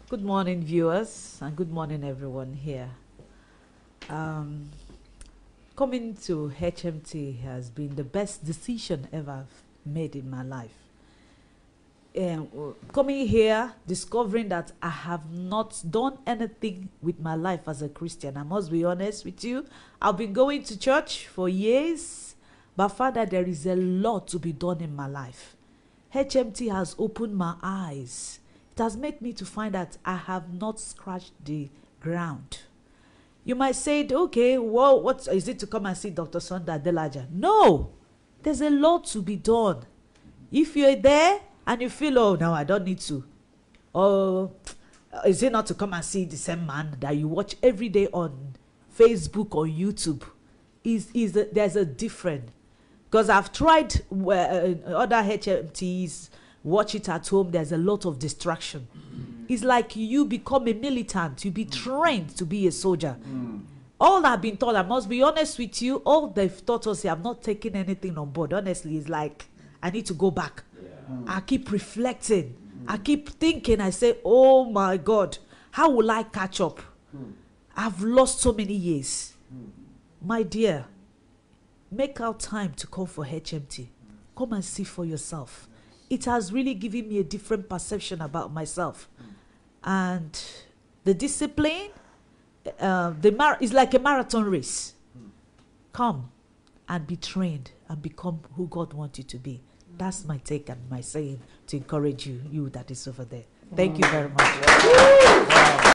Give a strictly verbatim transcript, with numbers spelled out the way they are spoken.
Good morning, viewers, and good morning, everyone here. Um, coming to H M T has been the best decision ever made in my life. Um, coming here, discovering that I have not done anything with my life as a Christian. I must be honest with you. I've been going to church for years, but Father, there is a lot to be done in my life. H M T has opened my eyes. It has made me to find that I have not scratched the ground. You might say, okay, well, what is it to come and see Doctor Sunday Adelaja? No, there's a lot to be done. If you're there and you feel, oh, no, I don't need to. Or is it not to come and see the same man that you watch every day on Facebook or YouTube? Is is a, there's a difference. Because I've tried uh, other H M Ts, watch it at home, there's a lot of distraction. Mm. It's like you become a militant, you be trained to be a soldier. Mm. All I've been taught, I must be honest with you, all they've taught us, I've not taken anything on board. Honestly, it's like, I need to go back. Yeah. Mm. I keep reflecting. Mm. I keep thinking, I say, oh my God, how will I catch up? Mm. I've lost so many years. Mm. My dear, make out time to come for H M T. Come and see for yourself. It has really given me a different perception about myself. Mm. And the discipline, uh, the mar- is like a marathon race. Mm. Come and be trained and become who God wants you to be. Mm. That's my take and my saying to encourage you, you that is over there. Thank mm. you very much. Wow.